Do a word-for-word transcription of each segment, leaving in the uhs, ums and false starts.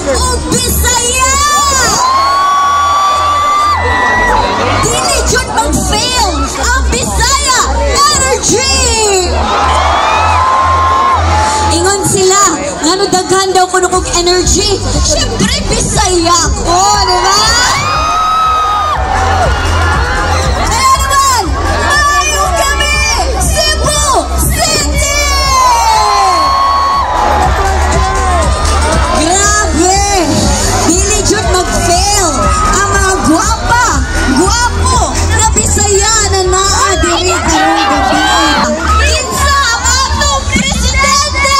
o Bisaya. Dili jud mag-fail ang Bisaya energy. Ingon sila, ngano daghan daw kuno kog energy. Syempre Bisaya ko, di ba? Kaya naman, maayo kami, Cebu City! Grabe! Dili jud mag-fail ang mga guwapa, guwapo na Bisaya na naa dili karong gabi. Kinsa ang atong presidente?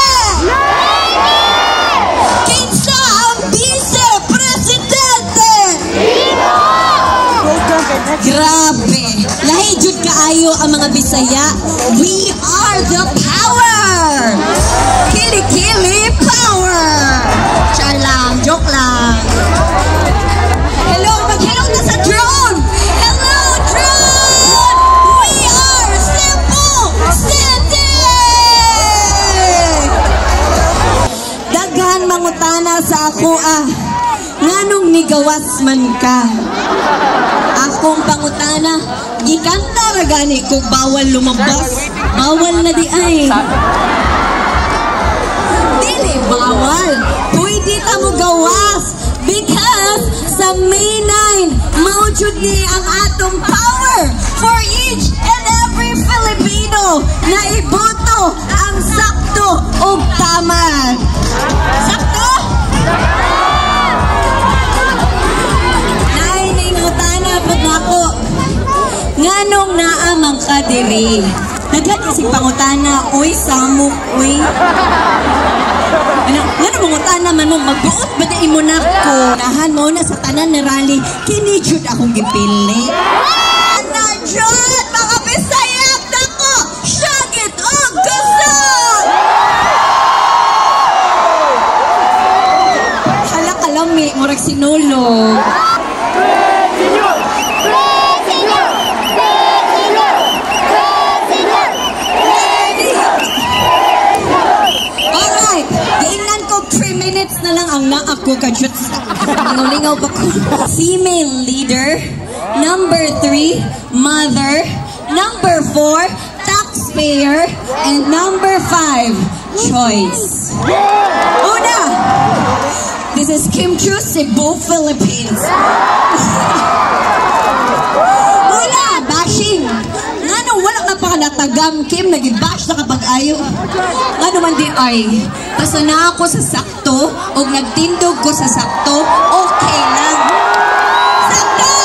Kinsa ang vice-presidente? Grabe! Lahi jud kaayo ang mga Bisaya. We are the power! Kili-kili power! Char lang, joke lang. Hello, mag-hello na sa drone! Hello, drone! We are Cebu City! Daghan mangutana sa ako ah. Nganong nigawas man ka? Akong pangutana, gikanta ra gani kung bawal lumabas. Bawal na di ay. Dili bawal. Pwede ta mo gawas. Because sa May nine, maujud ni ang atong power for each and every Filipino na iboto ang sakto o tama. Sakto? Ako, nganong naamang ka diri? Daghan isig pangutana, uy, samok, uy. Ano, ngano mangutana man mo, magbuot ba na imo na ko? Nahan mo na sa tanan na rally, kinijud akong gipili. Ana, John, mga Bisaya na ko, syagit o gusot! Hala kalami, murag sinulog. Na lang ang naa ko kajut. Lingaw-lingaw pa ko. Female leader. Number three, mother. Number four, taxpayer. And number five, choice. Una, this is Kim Chu, Cebu, Philippines. Una, bashing. Ngano, wala na pa natagam, Kim, nag-bash na kapag ayo. Ngano man di ay, basta na ako sa sakto, o nagtindog ko sa sakto, okay lang. Sakto!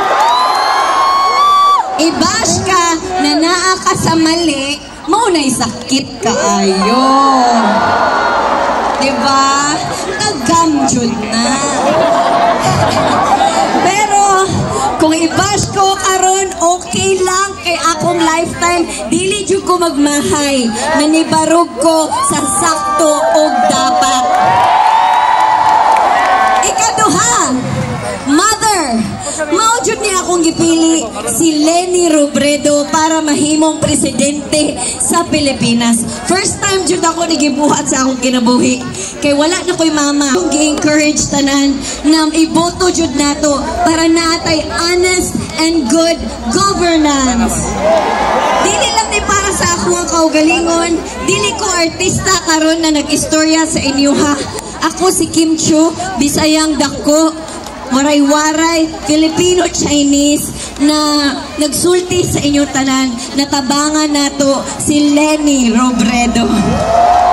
I-bash ka na naa ka sa mali, maunay sakit ka ayo. Diba? Tagamjud na. Pero, kung i-bash ko karon, okay lang kay akong lifetime. Dili jud ko magmahay. Nanibarog ko sa sakto o dapat. Ikaduha, mother. Maujud niya akong gipili si Leni Robredo para mahimong presidente sa Pilipinas. First time jud ako nagibuhat sa akong kinabuhi. Kay wala na ko'y mama. Kung gi-encourage tanan na iboto jud nato para natay honest and good governance. Dili lang ni para sa ako ang kaugalingon. Dili ko artista karon na nag-istorya sa inyo ha. Ako si Kim Chu, Bisayang dako, waray-waray, Filipino-Chinese na nagsulti sa inyo tanan. Natabangan nato si Leni Robredo.